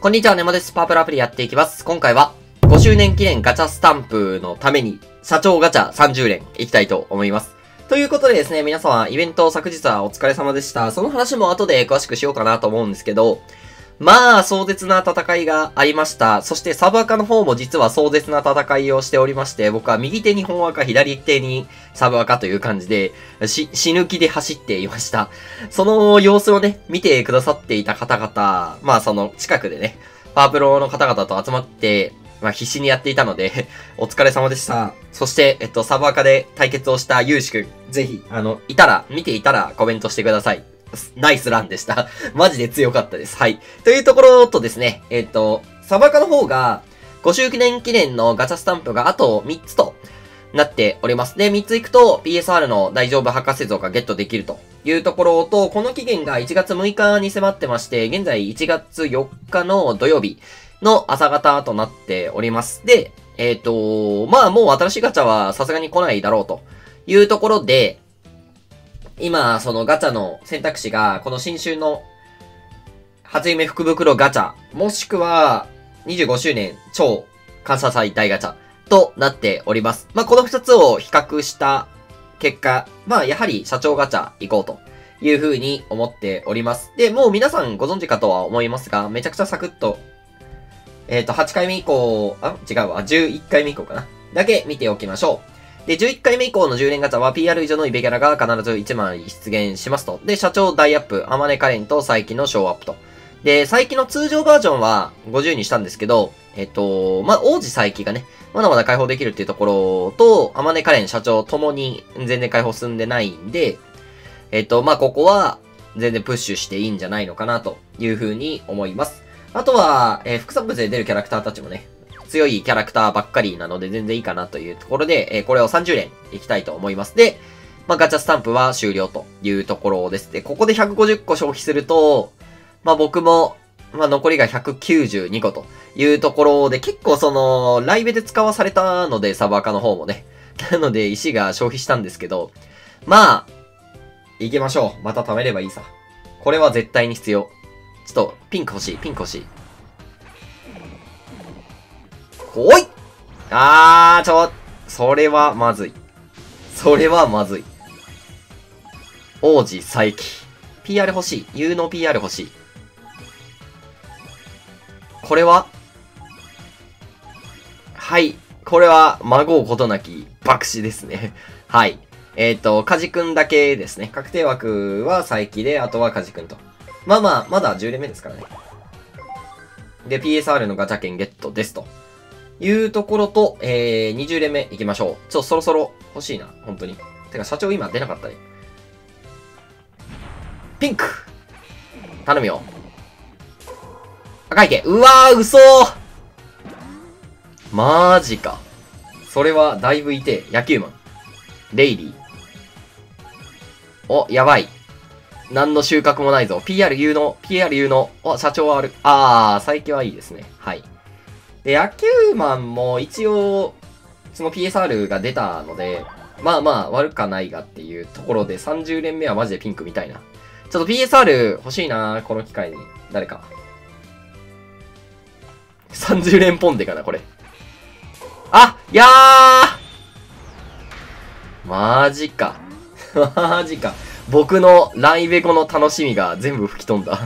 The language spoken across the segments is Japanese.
こんにちは、ネモです。パープルアプリやっていきます。今回は、5周年記念ガチャスタンプのために、社長ガチャ30連いきたいと思います。ということでですね、皆様、イベント昨日はお疲れ様でした。その話も後で詳しくしようかなと思うんですけど、まあ、壮絶な戦いがありました。そしてサブアカの方も実は壮絶な戦いをしておりまして、僕は右手に本アカ、左手にサブアカという感じで、死ぬ気で走っていました。その様子をね、見てくださっていた方々、まあその近くでね、パープロの方々と集まって、まあ必死にやっていたので、お疲れ様でした。そして、サブアカで対決をしたゆうしくん、ぜひ、見ていたらコメントしてください。ナイスランでした。マジで強かったです。はい。というところとですね、サバカの方が、5周年記念のガチャスタンプがあと3つとなっております。で、3つ行くと PSR の大丈夫博士像がゲットできるというところと、この期限が1月6日に迫ってまして、現在1月4日の土曜日の朝方となっております。で、まあもう新しいガチャはさすがに来ないだろうというところで、今、そのガチャの選択肢が、この新春の初夢福袋ガチャ、もしくは25周年超感謝祭大ガチャとなっております。まあ、この2つを比較した結果、まあ、やはり社長ガチャ行こうという風に思っております。で、もう皆さんご存知かとは思いますが、めちゃくちゃサクッと、8回目以降、11回目以降かな。だけ見ておきましょう。で、11回目以降の10連ガチャは PR 以上のイベキャラが必ず1枚出現しますと。で、社長大アップ、アマネカレンとサイキのショーアップと。で、サイキの通常バージョンは50にしたんですけど、まあ、王子サイキがね、まだまだ解放できるっていうところと、アマネカレン社長ともに全然解放進んでないんで、まあ、ここは全然プッシュしていいんじゃないのかなというふうに思います。あとは、副産物で出るキャラクターたちもね、強いキャラクターばっかりなので全然いいかなというところで、これを30連いきたいと思います。で、まあ、ガチャスタンプは終了というところです。で、ここで150個消費すると、まあ、僕も、まあ、残りが192個というところで、結構その、ライブで使わされたので、サブアカの方もね。なので、石が消費したんですけど、まあ、行きましょう。また貯めればいいさ。これは絶対に必要。ちょっと、ピンク欲しい、ピンク欲しい。おいそれはまずい。それはまずい。王子佐伯。PR 欲しい。有能 PR 欲しい。これははい。これは、孫うことなき爆死ですね。はい。カジ君だけですね。確定枠は佐伯で、あとはカジ君と。まあまあ、まだ10連目ですからね。で、PSR のガチャ券ゲットですと。いうところと、20連目行きましょう。そろそろ欲しいな、本当に。てか、社長今出なかったね。ピンク頼むよ。赤池うわー、嘘マジか。それはだいぶ痛え。野球マン。レイリー。お、やばい。何の収穫もないぞ。PR 有能。PR 有能。お、社長はある。最近はいいですね。はい。で、野球マンも一応、その PSR が出たので、まあまあ悪かないがっていうところで30連目はマジでピンクみたいな。ちょっと PSR 欲しいなこの機会に。誰か。30連ポンデかな、これ。マジか。マジか。僕のライベコの楽しみが全部吹き飛んだ。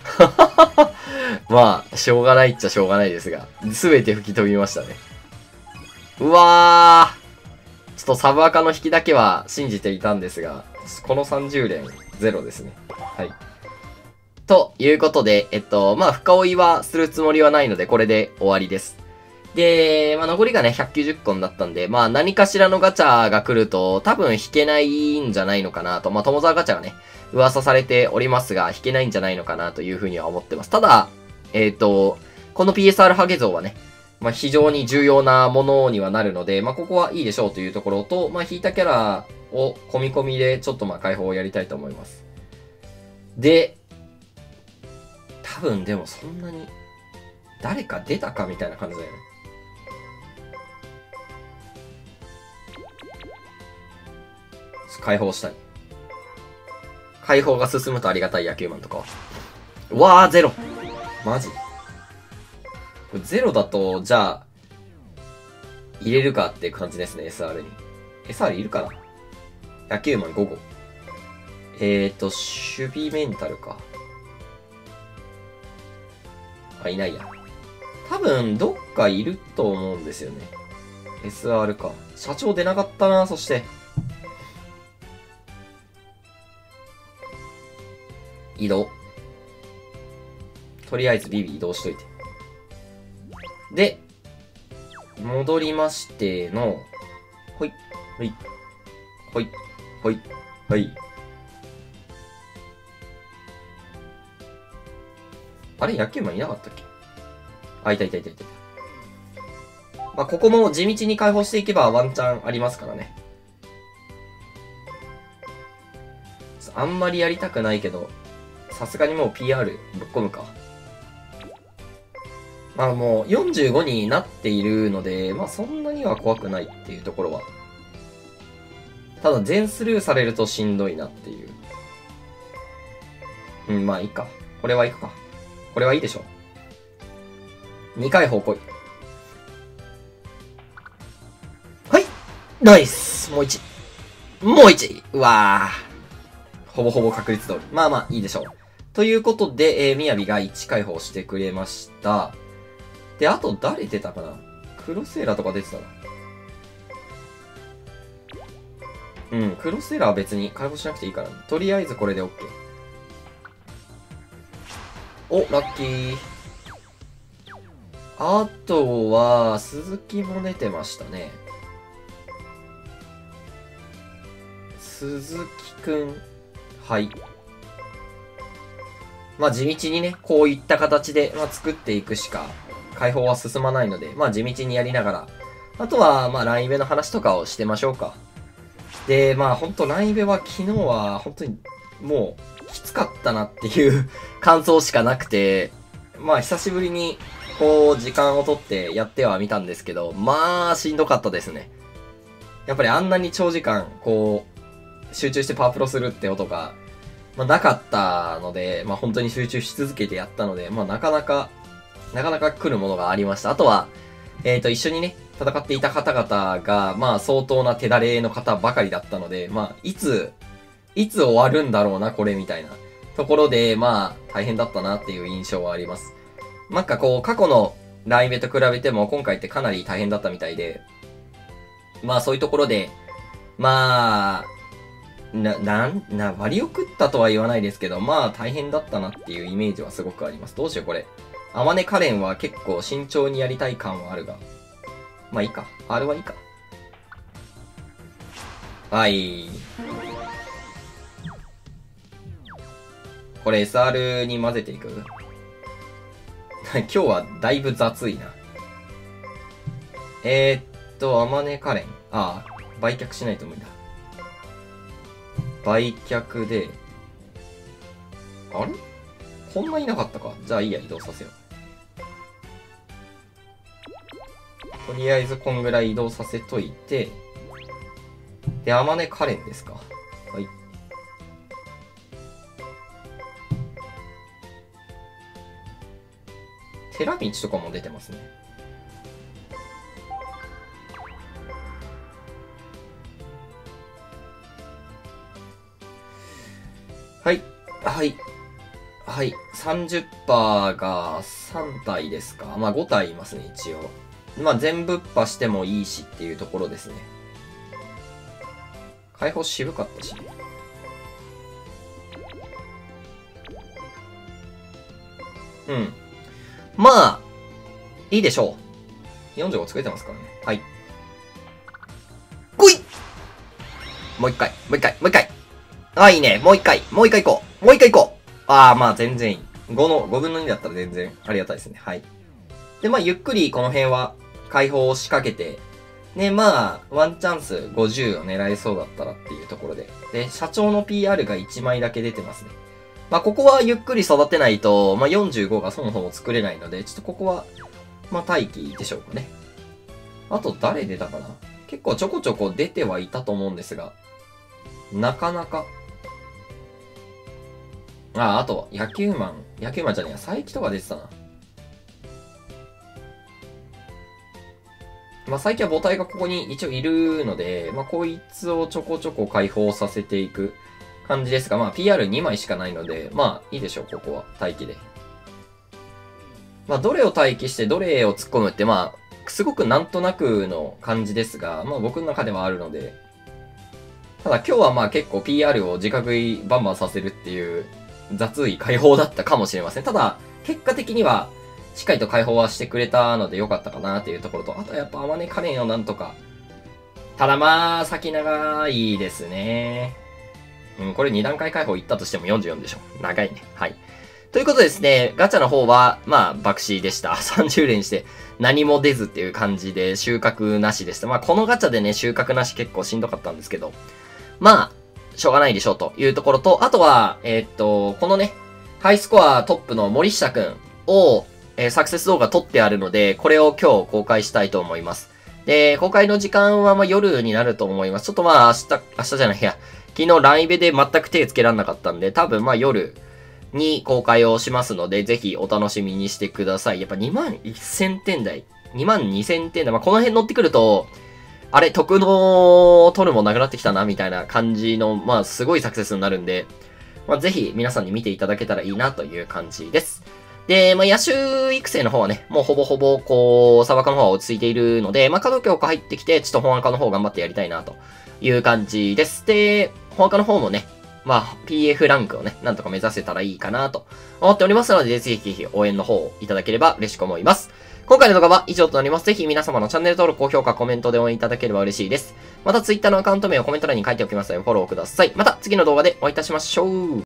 まあ、しょうがないっちゃしょうがないですが、すべて吹き飛びましたね。うわー。ちょっとサブアカの引きだけは信じていたんですが、この30連ゼロですね。はい。ということで、まあ、深追いはするつもりはないので、これで終わりです。で、まあ、残りがね、190個になったんで、まあ、何かしらのガチャが来ると、多分引けないんじゃないのかなと。まあ、友沢ガチャがね、噂されておりますが、引けないんじゃないのかなというふうには思ってます。ただ、この PSR ハゲ像はね、まあ、非常に重要なものにはなるので、まあ、ここはいいでしょうというところと、まあ、引いたキャラを込み込みで、ちょっとまあ、解放をやりたいと思います。で、多分でもそんなに、誰か出たかみたいな感じだよね。解放したい。解放が進むとありがたい野球マンとかは。うわー、ゼロ。マジこれ0だと、じゃあ、入れるかっていう感じですね、SR に。SR いるかな？野球マン5号。守備メンタルか。あ、いないや。多分、どっかいると思うんですよね。SR か。社長出なかったな、そして。移動。とりあえずビビ移動しといて。で、戻りましての、ほい、ほい、ほい、ほい、ほい。あれ野球マンいなかったっけ？あ、いたいたいたいた。まあ、ここも地道に解放していけばワンチャンありますからね。あんまりやりたくないけど、さすがにもう PR ぶっ込むか。まあもう45になっているので、まあそんなには怖くないっていうところは。ただ全スルーされるとしんどいなっていう。うん、まあいいか。これはいくか。これはいいでしょう。2回方向。はい、ナイス。もう1。もう1。うわぁ。ほぼほぼ確率通り。まあまあいいでしょう。ということで、みやびが1解放してくれました。で、あと誰出たかな？クロスエラーとか出てたな。うん、クロスエラーは別に解放しなくていいから、ね、とりあえずこれで OK。お、ラッキー。あとは、鈴木も出てましたね。鈴木くん。はい。まあ地道にね、こういった形で、まあ、作っていくしか、解放は進まないので、まあ地道にやりながら、あとは、まあラインベの話とかをしてましょうか。で、まあほんとラインベは昨日は本当にもうきつかったなっていう感想しかなくて、まあ久しぶりにこう時間をとってやってはみたんですけど、まあしんどかったですね。やっぱりあんなに長時間こう集中してパワープロするってことが、まあなかったので、まあ本当に集中し続けてやったので、まあなかなか来るものがありました。あとは、一緒にね、戦っていた方々が、まあ相当な手だれの方ばかりだったので、まあいつ終わるんだろうな、これみたいなところで、まあ大変だったなっていう印象はあります。なんかこう、過去のライブと比べても今回ってかなり大変だったみたいで、まあそういうところで、まあ、割を食ったとは言わないですけど、まあ大変だったなっていうイメージはすごくあります。どうしようこれ。アマネカレンは結構慎重にやりたい感はあるが。まあいいか。R はいいか。はい。これ SR に混ぜていく今日はだいぶ雑いな。アマネカレン。ああ、売却しないと無理だ。売却で、あれこんないなかったか。じゃあいいや、移動させよう。とりあえずこんぐらい移動させといて、で、アマネカレンですか。はい。テラミチとかも出てますね。はい。はい。はい。30% が3体ですか。まあ5体いますね、一応。まあ全部っ破してもいいしっていうところですね。解放渋かったし。うん。まあ、いいでしょう。45作れてますからね。はい。来い！もう一回、もう一回、もう一回。あ、いいね。もう一回、もう一回行こう。もう一回行こう。ああ、まあ全然いい。5分の2だったら全然ありがたいですね。はい。で、まあゆっくりこの辺は解放を仕掛けて、ね、まあ、ワンチャンス50を狙えそうだったらっていうところで。で、社長の PR が1枚だけ出てますね。まあ、ここはゆっくり育てないと、まあ、45がそもそも作れないので、ちょっとここは、まあ、待機でしょうかね。あと誰出たかな？結構ちょこちょこ出てはいたと思うんですが、なかなか。あと、野球マンじゃねえや、佐伯とか出てたな。 まあ最近は母体がここに一応いるので、まあこいつをちょこちょこ解放させていく感じですが、まあ PR2 枚しかないので、まあいいでしょう、ここは。待機で。まあどれを待機してどれを突っ込むって、まあ、すごくなんとなくの感じですが、まあ僕の中ではあるので、ただ今日はまあ結構 PR を自覚いバンバンさせるっていう雑い解放だったかもしれません。ただ、結果的にはしっかりと解放はしてくれたので良かったかなっていうところと、あとやっぱアマネカレンをなんとか。ただまあ、先長いですね。うん、これ2段階解放いったとしても44でしょ。長いね。はい。ということでですね、ガチャの方は、まあ、爆死でした。30連して何も出ずっていう感じで収穫なしでした。まあ、このガチャでね、収穫なし結構しんどかったんですけど、まあ、しょうがないでしょうというところと、あとは、このね、ハイスコアトップの森下くんを、サクセス動画撮ってあるので、これを今日公開したいと思います。で、公開の時間はまあ夜になると思います。ちょっとまあ明日じゃないや、昨日ライブで全く手つけらんなかったんで、多分まあ夜に公開をしますので、ぜひお楽しみにしてください。やっぱ21,000点台、22,000点台、まあこの辺乗ってくると、あれ、特能取るもなくなってきたな、みたいな感じの、まあすごいサクセスになるんで、まあぜひ皆さんに見ていただけたらいいなという感じです。で、まあ、野手育成の方はね、もうほぼほぼ、こう、砂漠の方は落ち着いているので、まあ、稼働強化入ってきて、ちょっと本赤の方頑張ってやりたいな、という感じです。で、本赤の方もね、まあ、PF ランクをね、なんとか目指せたらいいかな、と思っておりますので、ぜひぜひ応援の方をいただければ嬉しく思います。今回の動画は以上となります。ぜひ皆様のチャンネル登録、高評価、コメントで応援いただければ嬉しいです。また Twitter のアカウント名をコメント欄に書いておきますので、フォローください。また次の動画でお会いいたしましょう。